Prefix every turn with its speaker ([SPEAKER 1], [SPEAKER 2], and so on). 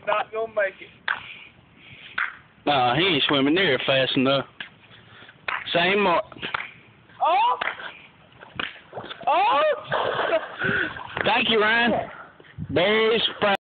[SPEAKER 1] not gonna make it.
[SPEAKER 2] Nah, he ain't swimming near fast enough. Same mark.
[SPEAKER 1] Oh! Oh!
[SPEAKER 2] Thank you, Ryan. Berries,